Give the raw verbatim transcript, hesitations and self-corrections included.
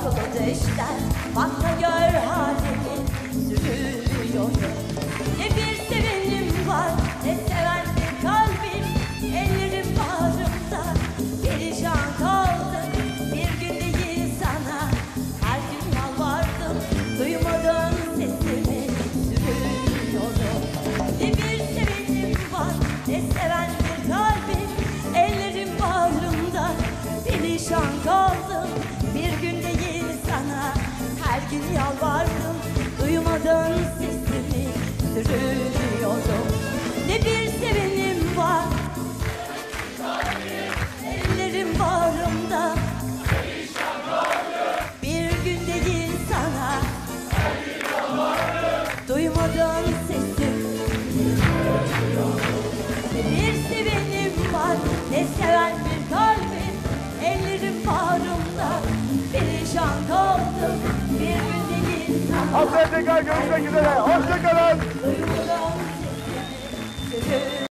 korkulu düşler. Bak da gör halimi sürüyorum. Ne bir sevenim var, ne seven bir kalbim. Ellerim bağrımda, perişan kaldım. Bir gün değil sana, her gün yalvardım. Duymadın sesimi sürüyorum. Ne bir sevenim var, ne seven bir kalbim. Ellerim bağrımda, perişan kaldım. Bir gün değil sana, her gün yalvardım. Duymadın sesimi sürüyorum. Ne bir sevenim var, ellerim bağrımda, bir gün değil sana, duymadın sesim. Ne bir sevenim var, ne seven bir kalbim. Ellerim bağrımda, perişan kaldım. Bir gün değil sana. Haftaya tekrar görüşmek üzere. Hoşçakalın.